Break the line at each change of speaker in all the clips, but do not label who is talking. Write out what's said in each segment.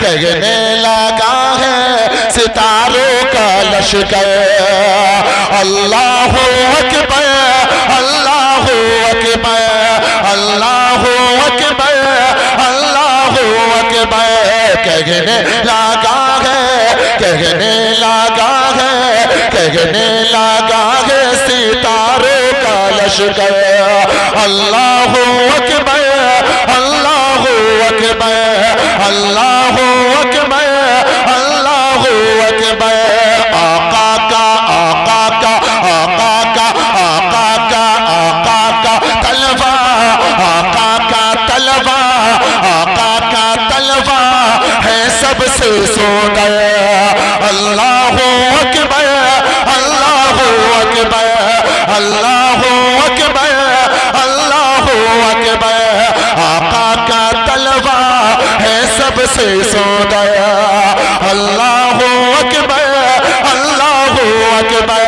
कहने लगा है सितारों का लश्कर। अल्लाह अकबर, अल्लाह अकबर, अल्लाह अकबर, अल्लाह अकबर। कहने लगा है, कहने लगा है, कहने लगा है सितारों का लश्कर। अल्लाह अकबर, अल्लाह अकबर, अल्लाह अकबर, अल्लाह अकबर। आका का, आका का, आका का, आका का, आका का तलवा, आका का तलवा, आका का तलवा है सबसे सुंदर। अल्लाह अकबर, अल्लाह अकबर, अल्लाह अकबर, अल्लाह अकबर। आका का तलवा है सबसे सुंदर। अल्लाह अकबर, अल्लाह अकबर।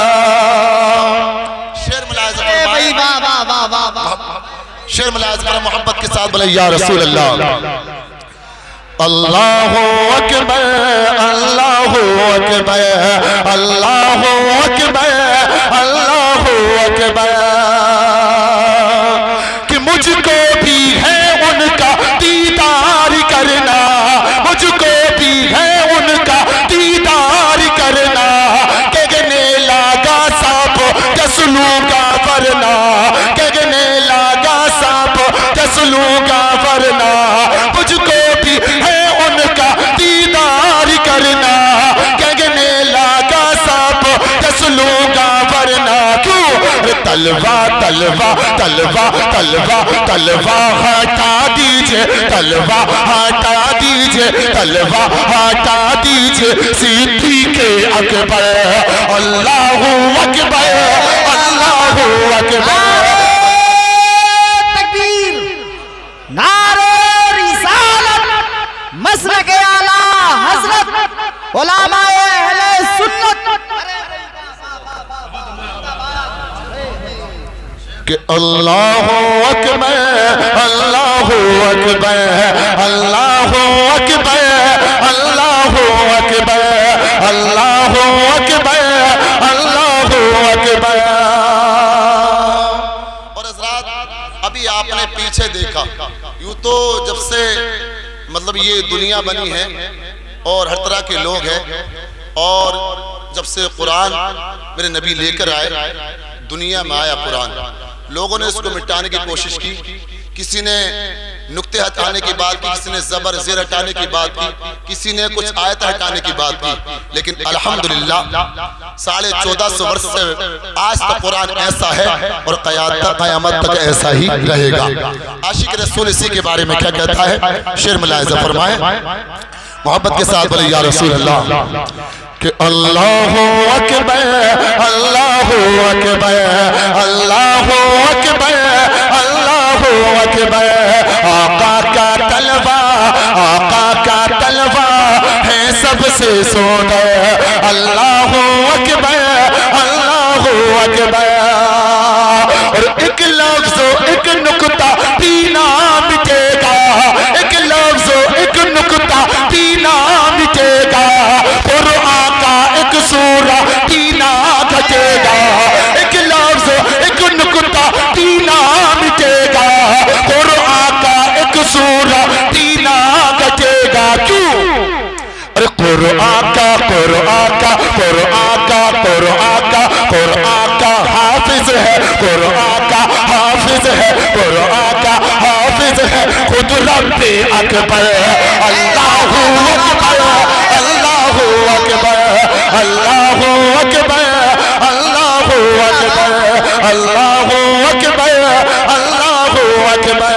शेर मुलाज़ फरमाए, शेर मुलाज़ फरमाए मोहब्बत के साथ बोले या रसूल अल्लाह। अल्लाह अकबर, अल्लाह अकबर, अल्लाह अकबर, अल्लाह अकबर। कि मुझको भी है उनका दीदार करना, मुझको भी है उनका दीदार करना। कहने लगा सांप जसलूंगा वरना, कहने लगा सांप जसलूंगा वरना। मुझको भी है उनका दीदार करना, कहने लगा सांप जसलूंगा वरना। क्यों? तलवा तलवा तलवा तलवा तलवा हटा दीजिए, तलवा हटा दीजिए, तलवा हटा दीजिए सिद्दीक़ के अकबर। अल्लाह अकबर, अल्लाह अकबर।
तकबीर, नारे रिसालत, मसलके आला हज़रत उलमाए अहले सुन्नत।
कि अल्लाह अकबर, अल्लाह अकबर, अल्लाह अकबर, अल्लाह अकबर, अल्लाह अकबर, अल्लाह अकबर। और हज़रात अभी आपने पीछे देखा, यूं तो जब से मतलब ये दुनिया बनी है और हर तरह के लोग हैं, और जब से कुरान मेरे नबी लेकर आए, दुनिया में आया कुरान, लोगों ने इसको मिटाने की कोशिश की। किसी ने नुक्ते हटाने की बात की, किसी ने ज़बर ज़ेर हटाने की बात की, किसी ने कुछ आयत हटाने की बात की। लेकिन अल्हम्दुलिल्लाह 1450 वर्ष से आज तक कुरान ऐसा है और क़यामत तक ऐसा ही रहेगा। आशिक रसूल इसी के बारे में क्या कहता है, शेर मुलाहिज़ा फरमाए मोहब्बत के साथ बोले या रसूल अल्लाह। कि अल्लाह अकबर, अल्लाह अकबर, अल्लाह अकबर, अल्लाह अकबर। आका का तलवा, आका का तलवा है सबसे सुंदर। अल्लाह अकबर, अल्लाह अकबर। और एक लफ्ज़ एक नुक्ता भी ना मिटेगा, एक लफ्ज़ एक नुक्ता भी ना मिटेगा। एक सूरा तीना घटेगा, एक लफ्ज़ एक नुक्ता तीना मिटेगा। कुरान का एक सूरा तीना घटेगा। क्यों? अरे कुरान का, कुरान का, कुरान का, कुरान का, कुरान का हाफिज है, कुरान का हाफिज है, कुरान का हाफिज है खुद रब्बे अकबर। अल्लाहू अकबर, अल्लाहू अकबर, अल्लाहू अकबर, अल्लाहू अकबर, अल्लाहू अकबर, अल्लाहू अकबर।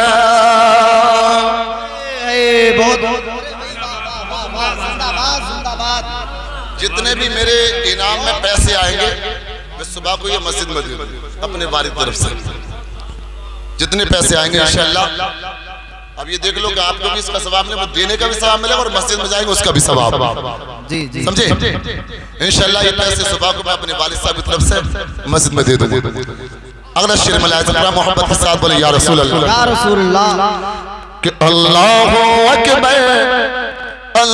जितने भी मेरे इनाम में पैसे आएंगे मैं सुबह को ये मस्जिद में दूंगा अपने वारिद तरफ से। जितने पैसे आएंगे इंशाअल्लाह, अब ये देख लो कि आपको भी इसका सवाब मिलेगा, देने का भी सवाब मिलेगा और मस्जिद में जाएंगे उसका भी सवाब।
जी जी
समझे? इंशाअल्लाह ये पैसे सुबह को मैं अपने वालिद साहब की तरफ से मस्जिद में दे दूंगा। अगला शेर मुलाहिज़ा मोहब्बत के साथ बोले या रसूल अल्लाह।
या रसूल अल्लाह।
कि अल्लाहू अकबर,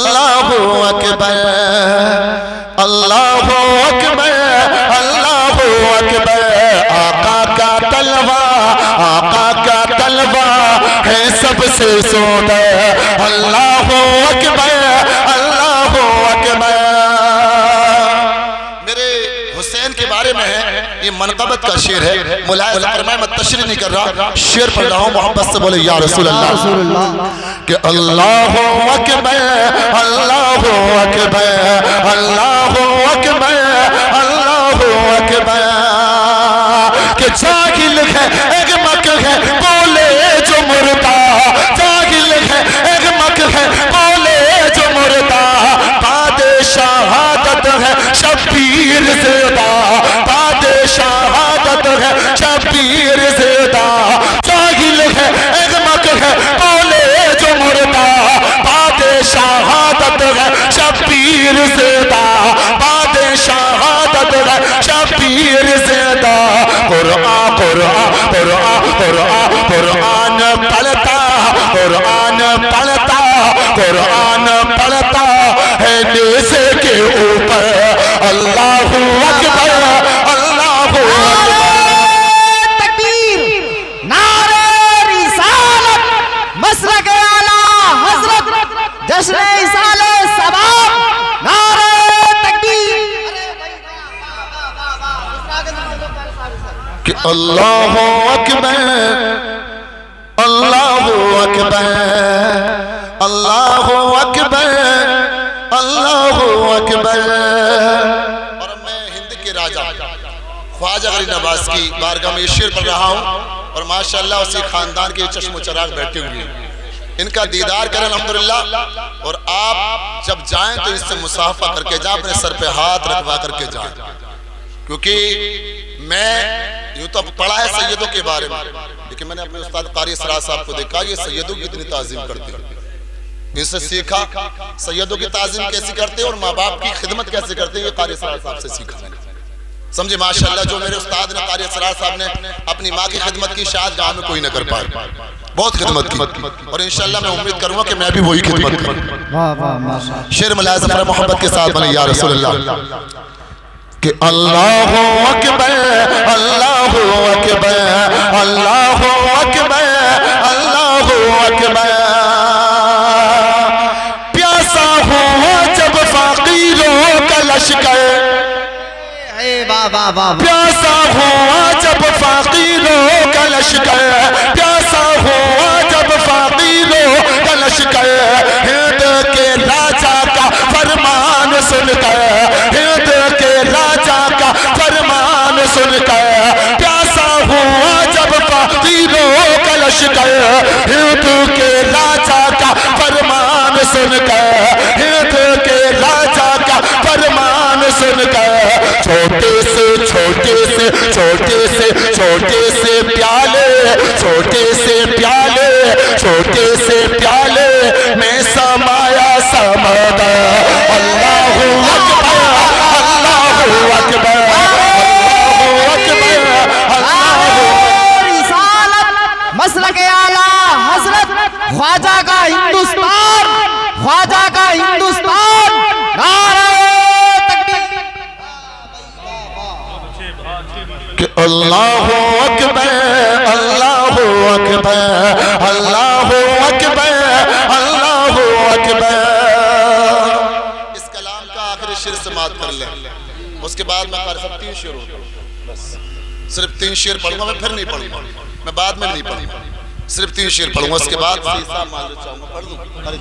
अकबर, अल्लाहु अकबर, अल्लाहु अकबर। आका का तलवा, आका का तलवा है सबसे सुंदर। अल्लाहु अकबर, अल्लाहु अकबर। मेरे हुसैन के बारे में है, ये मनक़बत का शेर है। मुलाहिज़ा फरमाए, मैं तशरीह नहीं कर रहा, शेर पढ़ रहा हूँ। मोहब्बत से बोले या रसूल अल्लाह कि अल्लाहु अकबर, अल्लाहु अकबर, अल्लाहु अकबर, अल्लाहु अकबर। कि जाहिल है एक मक है बोले जो मुर्दा, जाहिल है एक मक है बोले जो मुर्दा। बादशाहत है शब्बीर ज़िंदा, बादशाहत है शब्बीर ज़िंदा। जाहिल है एक मक है बोले जो मुर्दा, बादशाहत है शब्बीर ज़िंदा, बादशाहत है शब्बीर ज़िंदा। कुरान कुरान कुरान कुरान कुरान पढ़ता, कुरान पढ़ता, कुरान पढ़ता है नेज़े के ऊपर। अल्लाहु अकबर, अल्लाहु अकबर।
तकबीर, नारे रिसालत, मसलक आला हजरत, जश्न इसाले सबाब, नारे तकबीर।
कि अल्लाहु अकबर, अल्लाहु अकबर, अल्लाहु अकबर, अल्लाहु अकबर। और मैं हिंद के राजा ख्वाजा गरीब नवाज की बारगाह में शेर पढ़ रहा हूँ। और माशाअल्लाह उसी खानदान के चश्मो चराग बैठे हुए हैं, इनका दीदार करें अल्हम्दुलिल्लाह। और आप जब जाएं तो इससे मुसाफा करके जाएं, अपने सर पे हाथ रखवा करके जाएं। क्योंकि मैं यूँ तो पढ़ा है सैयदों के बारे में, लेकिन मैंने अपने उस्ताद कारी असरार साहब को देखा, ये सैयदों की इतनी ताज़ीम करते हैं। इनसे सीखा सैयदों की ताज़ीम कैसे करते हैं और माँ बाप की खिदमत कैसे करते हैं, ये कारी असरार साहब से सीखा मैंने। समझे माशाअल्लाह, जो मेरे उस्ताद ने कारी असरार साहब ने अपनी माँ की खिदमत की, शायद गाँव में कोई न कर पाए। बहुत खिदमत की और इंशाअल्लाह मैं उम्मीद करूँगा कि मैं भी वही खिदमत करूँ। शेर मुलाहिज़ा मोहब्बत के साथ बने या रसूल अल्लाह कि अल्लाहु अकबर, अल्लाहु अकबर, अल्लाहु अकबर, अल्लाहु अकबर। प्यासा हुआ जब फ़कीरों का लश्कर, प्यासा हुआ जब फ़कीरों का लश्कर, प्यासा हुआ जब फ़कीरों का लश्कर। हिंद के राजा का फरमान सुनकर, हिंद के राजा का फरमान सुनकर। प्यासा हुआ जब फ़कीरों का लश्कर, हिंद के राजा का फरमान सुनकर, हिंद के राजा का फरमान सुनकर। छोटे से छोटे से छोटे से छोटे से प्याले, छोटे से प्याले, छोटे से प्याले में समाया समंदर। अल्लाहु अकबर, अल्लाहु अकबर, अल्लाहु अकबर, अल्लाहु।
रिसालत, मसलक आला हजरत, ख्वाजा का हिंदुस्तान, ख्वाजा का हिंदुस्तान। नारे
कि अल्लाहु अकबर, अल्लाहु अकबर, अल्लाहु अकबर, अल्लाहु अकबर। इस कलाम का आखिरी शेर समाप्त कर लें, उसके बाद मैं कर सकती हूँ शेर, बस सिर्फ 3 शेर पढ़ूंगा, मैं फिर नहीं पढ़ूंगा, मैं बाद में नहीं पढ़ूंगा, सिर्फ 3 शेर पढ़ूंगा। उसके बाद पढ़ दूँ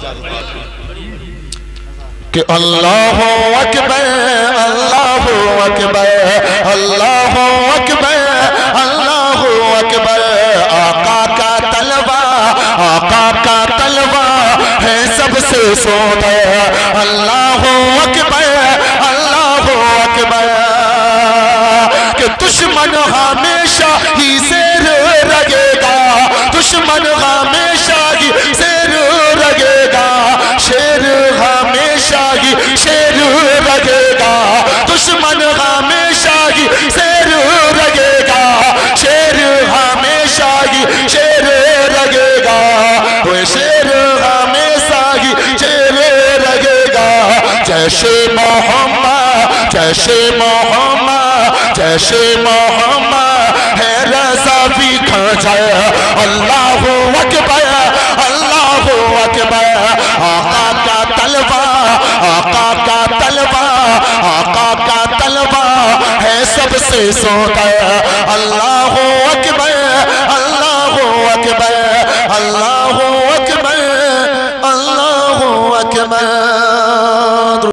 कि अल्लाहु अकबर, अल्लाहु अकबर, अल्लाहु अकबर, अल्लाहु अकबर। आका का तलवा, आका का तलवा है सबसे सुंदर। अल्लाहु अकबर, अल्लाहु अकबर। कि दुश्मन हमेशा ही शेर लगेगा, दुश्मन हमेशा ही शेर लगेगा, शेर हमेशा ही शेर लगेगा, दुश्मन हमेशा ही शेर लगेगा, शेर हमेशा ही शेर लगेगा, वो शेर हमेशा ही शेर लगेगा। जय
जैसे मोहम्मद, जैसे मोहम्मद, जैसे मोहम्मद है रज़ा भी खा जाए। अल्लाहु अकबर, अल्लाहु अकबर। आका का तलवा, आका का तलवा, आका का तलवा है सबसे सोता। अल्लाह